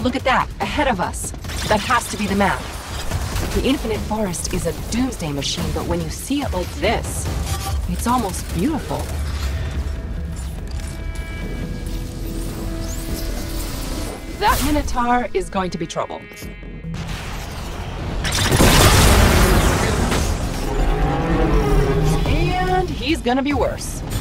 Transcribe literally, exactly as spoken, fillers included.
Look at that, ahead of us. That has to be the map. The Infinite Forest is a doomsday machine, but when you see it like this, it's almost beautiful. That Minotaur is going to be trouble. And he's gonna be worse.